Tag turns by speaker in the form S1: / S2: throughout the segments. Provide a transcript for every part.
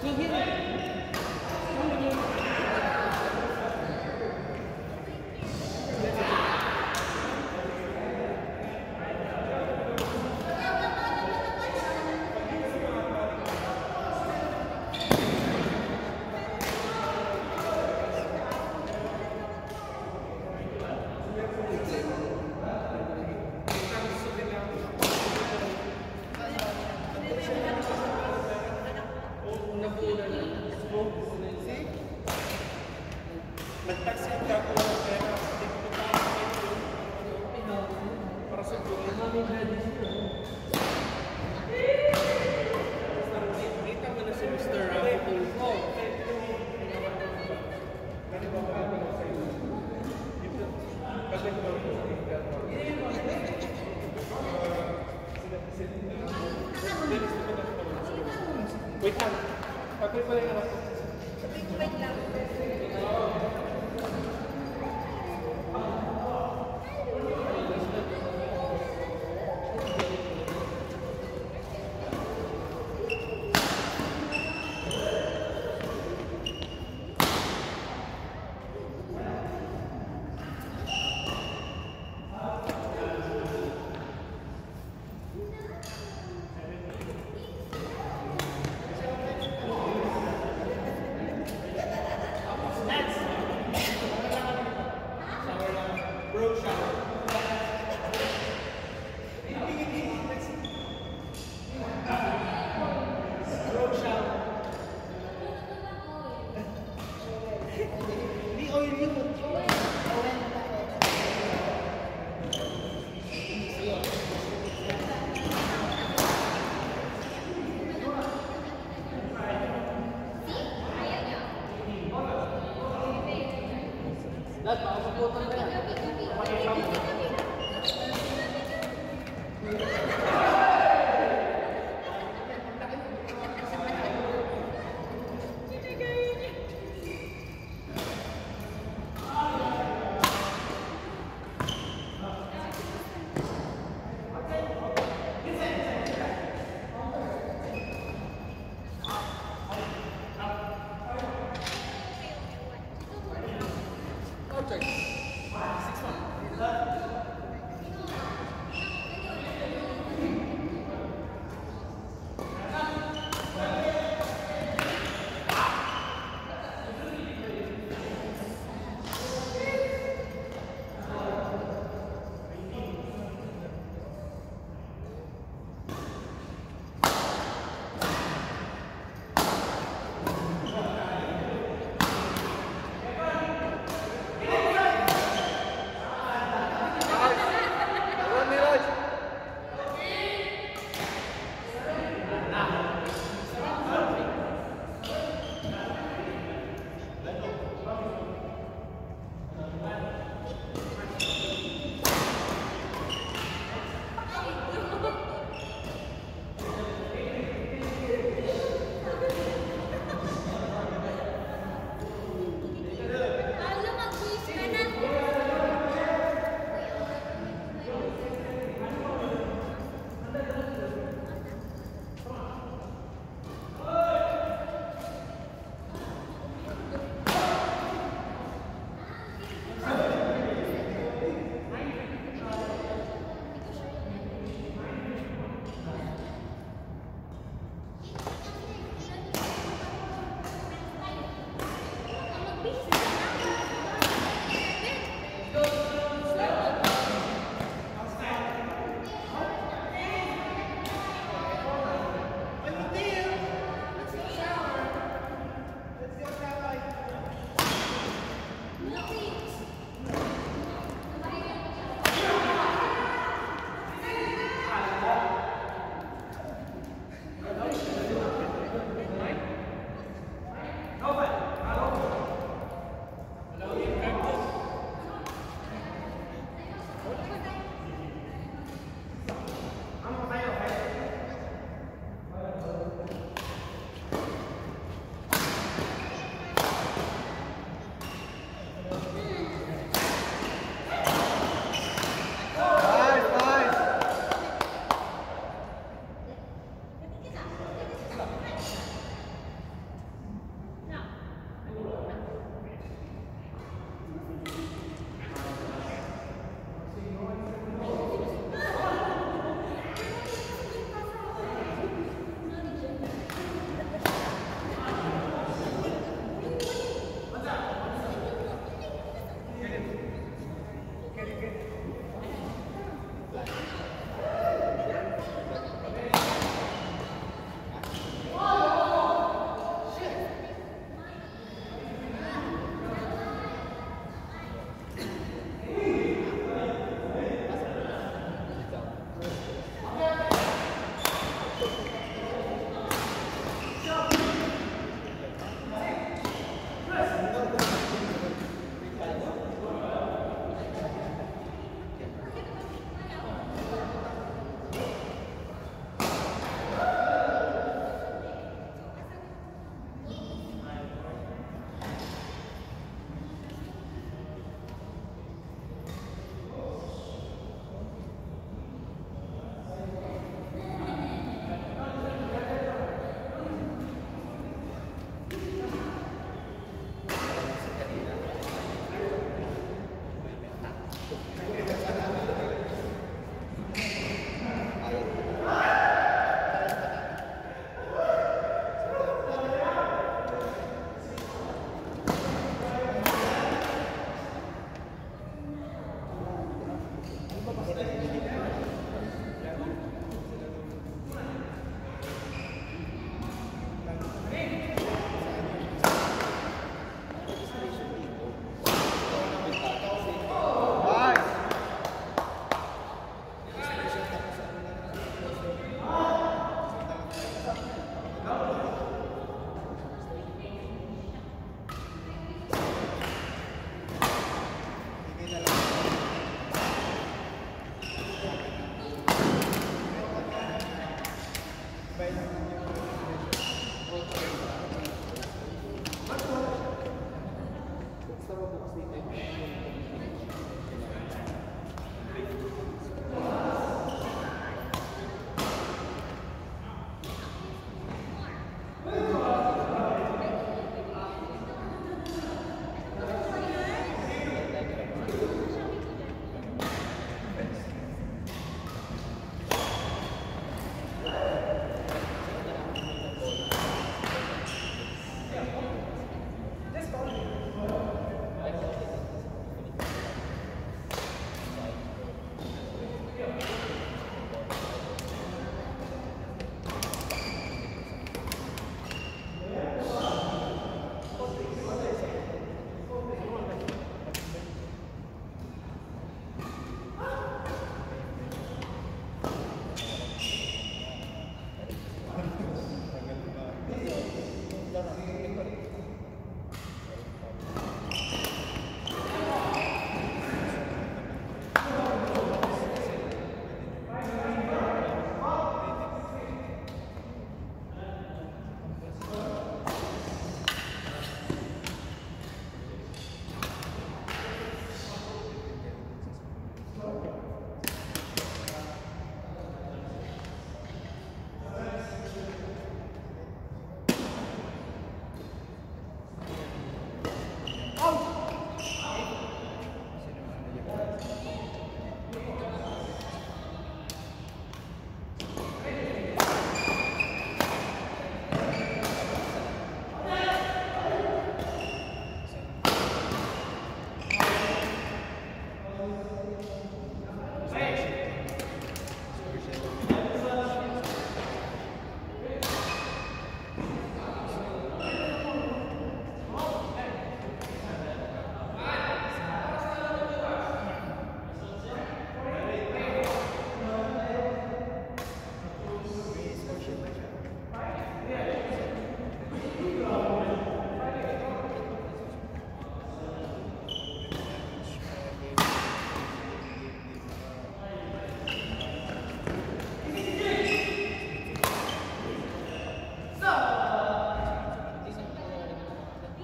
S1: Wait lang. Pagkay pala yung anak ko.
S2: Wait lang.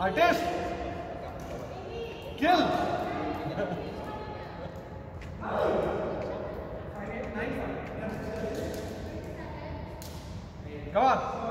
S2: Artist! Kill! Go on.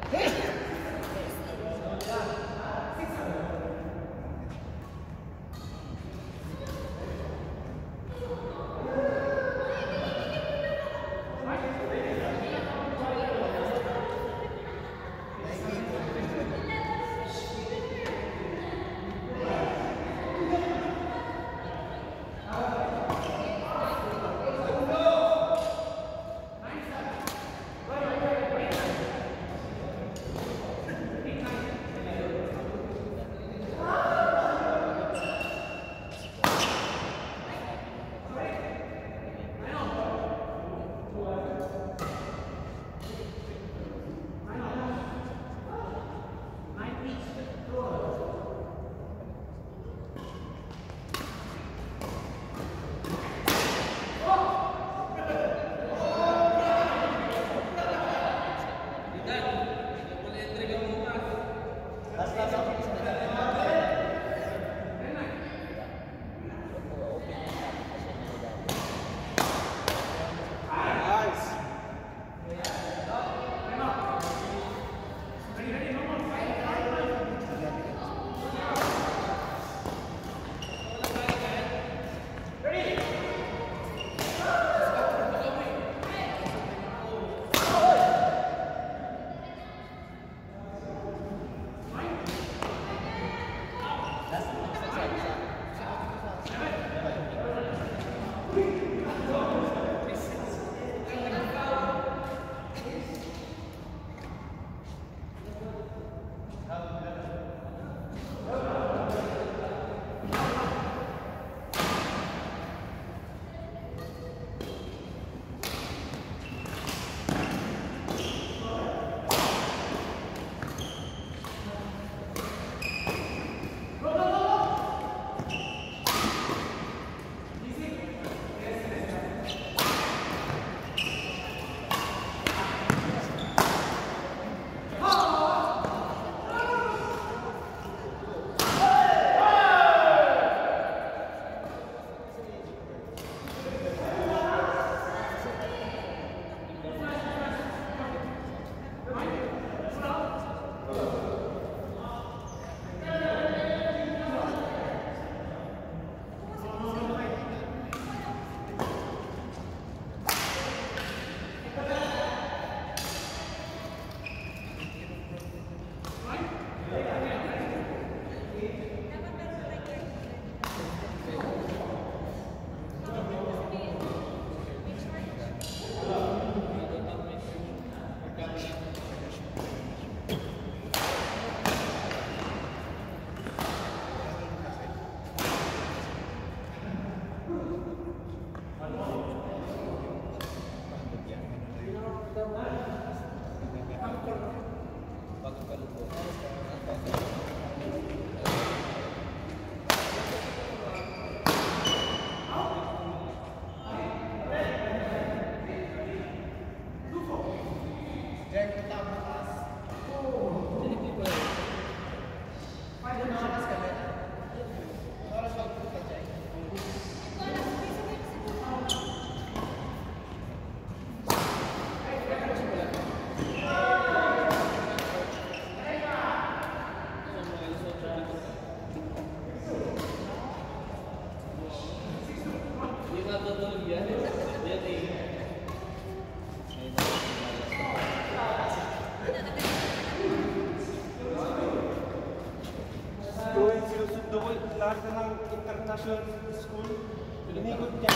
S1: lahat na ng international school, inikot niya.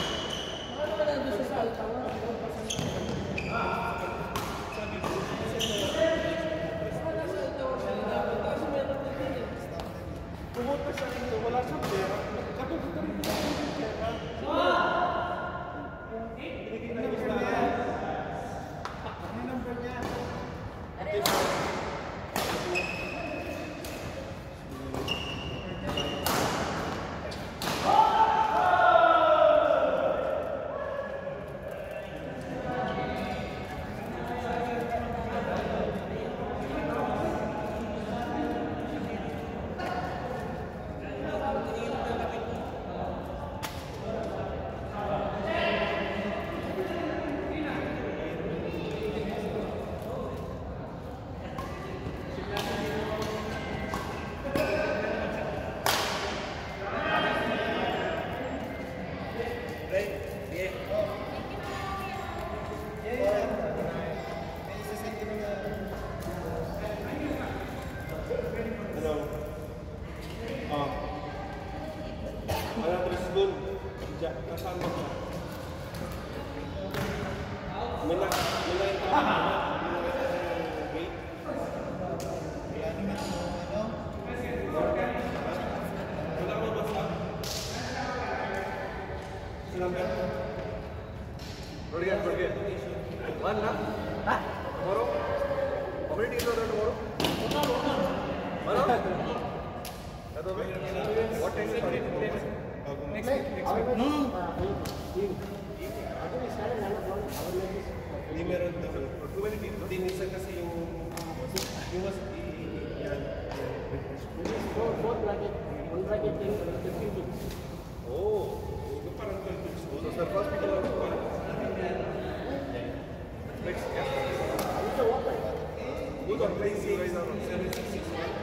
S2: Ano ba na doon sa Altawa?
S1: Sabi ko, pumunta siya dito, wala siyang pera. Katulad ka rin yung pera. Binigay na yung pera. Ano yung number niya?
S3: One na? Tomorrow? How many teams are there tomorrow? One hour? That's all right. What time is it?
S1: Next week.
S2: No.
S1: Hindi meron daw.
S3: Too many teams, no?
S1: Hindi minsan kasi yung mas yan.
S2: Four bracket. One bracket 15 teams.
S3: Oh.
S1: Yung parang 12 weeks.
S3: So the first people are next, yeah.
S1: Good on play 6, 766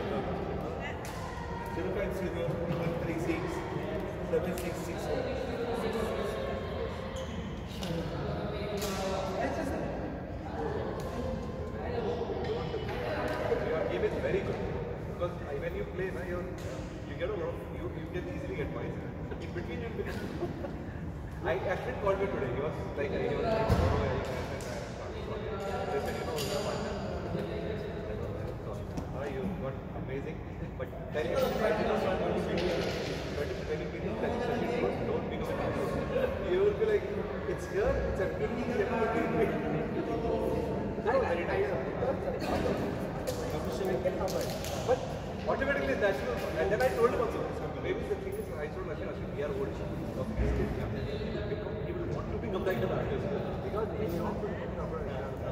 S3: Your game is very good because when you play, you get a lot of you can easily get points. In between you I actually called you today. He was like he was like you got amazing, but then you try to do something when you feel that don't become a you will be like it's here, it's a but automatically that's and then I told him also. Maybe the thing is I told Ashwin, we are old of this kid. He will want to become like an artist because he wants to become an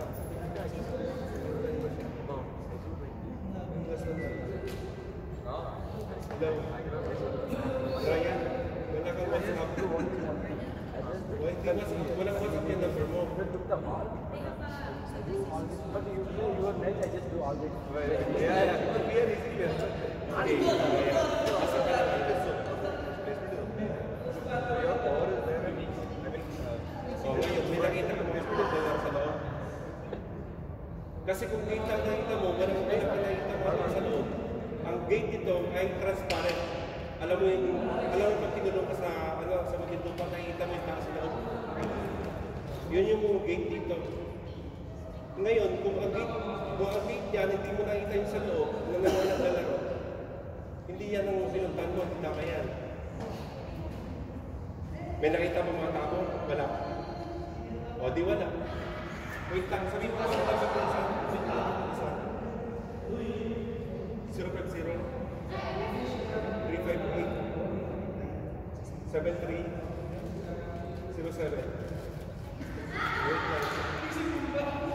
S1: Ryan, wala kang WhatsApp. Wala kang WhatsApp yung number mo.
S4: But you play your match, I just do all this.
S3: yeah, we are easy here. Your power is there. I mean,
S1: So ngayon, may nakita ka mga $100 sa loob. Kasi kung nakita mo, walang pinakita mo sa loob. Ang gate dito ay transparent. Alam mo pag tinulong ka sa Maguindupa, nakikita mo yung tao sa loob. Yun yung mga gate dito. Ngayon, kung ang gate yan, hindi mo nakita yung sa loob, na naglalaro, hindi yan ang pinuntan mo, hindi tama yan. May nakita mo mga tao? Wala. O di wala. Wait lang, sabihin mo kasi sa isa. 050 358 7307. Wait lang.